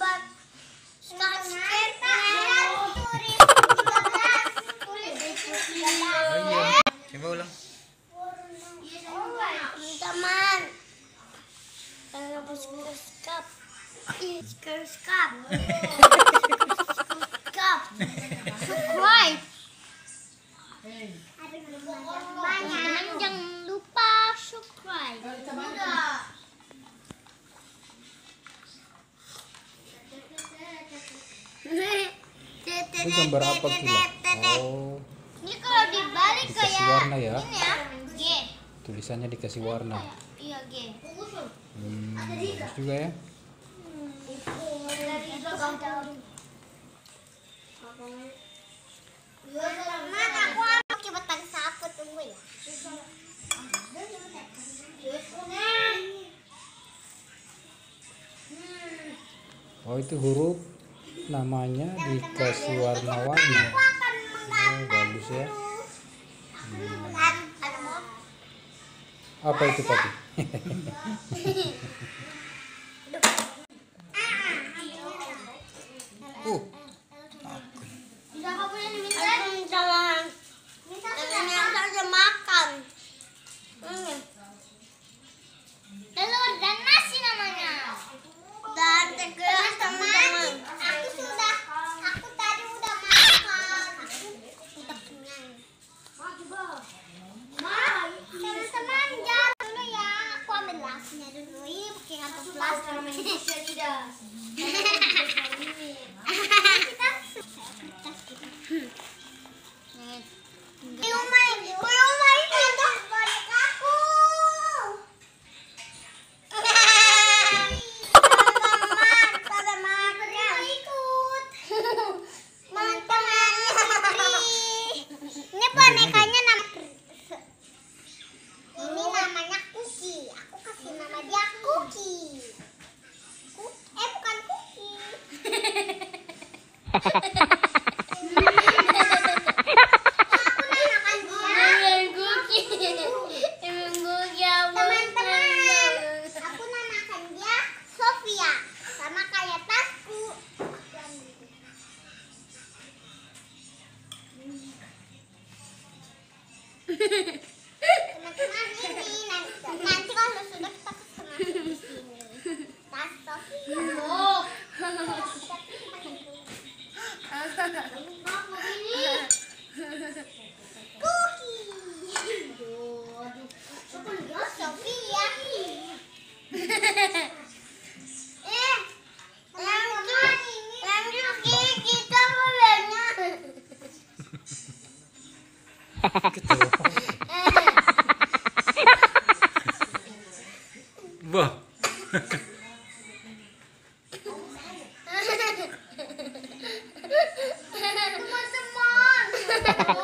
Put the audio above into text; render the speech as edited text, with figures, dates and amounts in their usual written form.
Coba ulang. Teman, skap. Subscribe. Teman jangan lupa subscribe. Itu gambar apa gila? Oh, Ini kalau dibalik dikasih kayak warna ya? ini ya. G. Tulisannya dikasih warna. Iya, G. Bagus juga ya. Teman, aku harus pakai batang sapu, tunggu ya. Oh, itu huruf namanya dikasih warna-warna. Oh, bagus ya. Apa itu Papi? Bisa kamu yang diminta? Jangan. Jangan saja makan. Telur dan nasi namanya. Dan tegelas teman-teman. Aku tadi udah makan. Aku udah kenyang. Teman-teman, jangan dulu ya. Aku ambil lasnya dulu. Ini pakai kantong plastik. Bonekanya ini namanya Cookie. Aku kasih nama dia Cookie. Bukan Cookie. Teman-teman, aku namakan dia Sofia, sama kayak tasku. Teman-teman, ini nanti kalau sudah kita masukin di sini. Tas Sofia. Cookie. Sofia. Lanjut kita mulainya. Wah. Teman-teman.